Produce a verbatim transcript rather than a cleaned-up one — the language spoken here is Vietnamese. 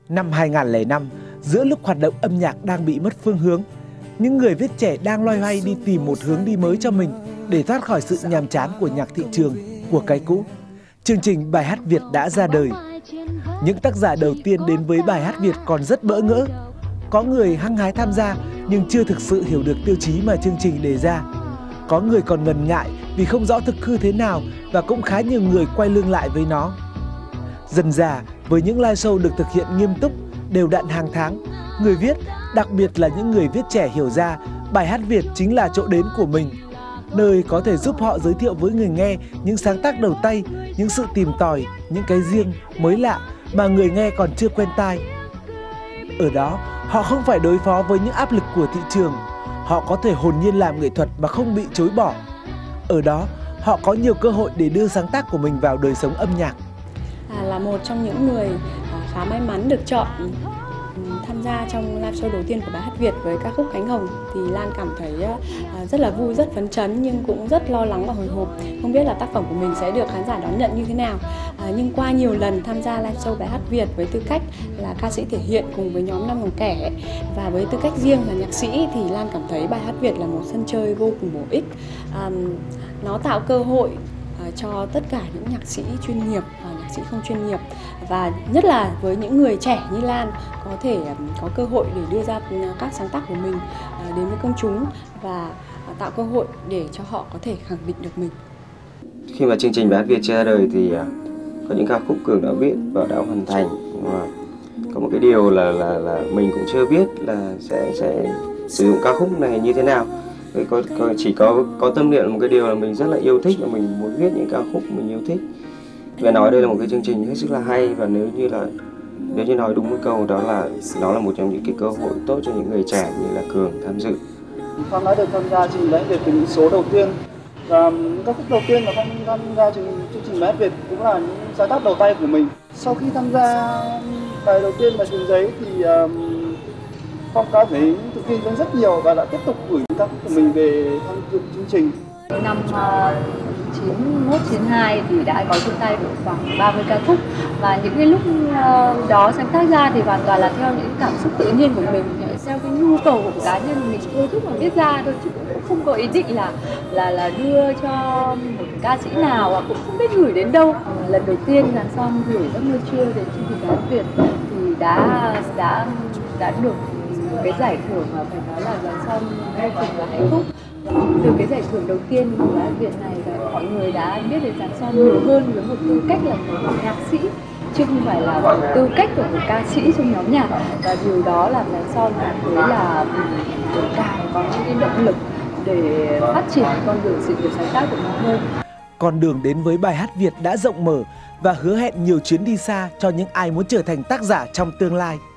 Năm hai nghìn không trăm lẻ năm, giữa lúc hoạt động âm nhạc đang bị mất phương hướng, những người viết trẻ đang loay hoay đi tìm một hướng đi mới cho mình để thoát khỏi sự nhàm chán của nhạc thị trường, của cái cũ. Chương trình Bài hát Việt đã ra đời. Những tác giả đầu tiên đến với Bài hát Việt còn rất bỡ ngỡ. Có người hăng hái tham gia nhưng chưa thực sự hiểu được tiêu chí mà chương trình đề ra. Có người còn ngần ngại vì không rõ thực hư thế nào và cũng khá nhiều người quay lưng lại với nó. Dần dà, với những live show được thực hiện nghiêm túc, đều đặn hàng tháng, người viết, đặc biệt là những người viết trẻ hiểu ra Bài hát Việt chính là chỗ đến của mình, nơi có thể giúp họ giới thiệu với người nghe những sáng tác đầu tay, những sự tìm tòi, những cái riêng, mới lạ mà người nghe còn chưa quen tai. Ở đó, họ không phải đối phó với những áp lực của thị trường, họ có thể hồn nhiên làm nghệ thuật mà không bị chối bỏ. Ở đó, họ có nhiều cơ hội để đưa sáng tác của mình vào đời sống âm nhạc. À, là một trong những người khá may mắn được chọn tham gia trong live show đầu tiên của Bài hát Việt với ca khúc Cánh Hồng, thì Lan cảm thấy rất là vui, rất phấn chấn nhưng cũng rất lo lắng và hồi hộp, không biết là tác phẩm của mình sẽ được khán giả đón nhận như thế nào. À, nhưng qua nhiều lần tham gia live show Bài hát Việt với tư cách là ca sĩ thể hiện cùng với nhóm Năm Còn Kẻ và với tư cách riêng là nhạc sĩ, thì Lan cảm thấy Bài hát Việt là một sân chơi vô cùng bổ ích. À, nó tạo cơ hội cho tất cả những nhạc sĩ chuyên nghiệp và nhạc sĩ không chuyên nghiệp, và nhất là với những người trẻ như Lan có thể có cơ hội để đưa ra các sáng tác của mình đến với công chúng và tạo cơ hội để cho họ có thể khẳng định được mình. Khi mà chương trình Bài hát Việt chưa ra đời thì có những ca khúc Cường đã viết và đã hoàn thành, và có một cái điều là là là mình cũng chưa biết là sẽ sẽ sử dụng ca khúc này như thế nào. Có, có, chỉ có có tâm niệm một cái điều là mình rất là yêu thích và mình muốn viết những ca khúc mình yêu thích. Và nói đây là một cái chương trình hết sức là hay, và nếu như là nếu như nói đúng một câu đó là nó là một trong những cái cơ hội tốt cho những người trẻ như là Cường tham dự. Phong đã được tham gia chương trình Bài hát Việt từ những số đầu tiên, và các khúc đầu tiên mà Phong tham gia chương trình Bài hát Việt cũng là những sáng tác đầu tay của mình. Sau khi tham gia bài đầu tiên là Trường Giấy thì um, Phong cảm thấy tự tin hơn rất nhiều và đã tiếp tục gửi những ca khúc của mình về tham dự chương trình. Năm chín mốt chín hai thì đã có trên tay được khoảng ba mươi ca khúc, và những cái lúc đó sáng tác ra thì hoàn toàn là theo những cảm xúc tự nhiên của mình, theo cái nhu cầu của cá nhân mình thôi thúc mà viết ra thôi, chứ cũng không có ý định là là là đưa cho một ca sĩ nào, và cũng không biết gửi đến đâu. Lần đầu tiên Giáng Son gửi Giấc Mơ Trưa đến chương trình Bài hát Việt thì đã đã đã được một cái giải thưởng mà phải nói là Giáng Son vô cùng là hạnh phúc. Từ cái giải thưởng đầu tiên của Bài hát Việt này, mọi người đã biết đến Giáng Son nhiều hơn với một tư cách là một nhạc sĩ, chứ không phải là một tư cách của một ca sĩ trong nhóm nhạc. Và điều đó làm Giáng Son cảm thấy là càng có những cái động lực để phát triển con đường sự nghiệp sáng tác của nó hơn. Con đường đến với Bài hát Việt đã rộng mở và hứa hẹn nhiều chuyến đi xa cho những ai muốn trở thành tác giả trong tương lai.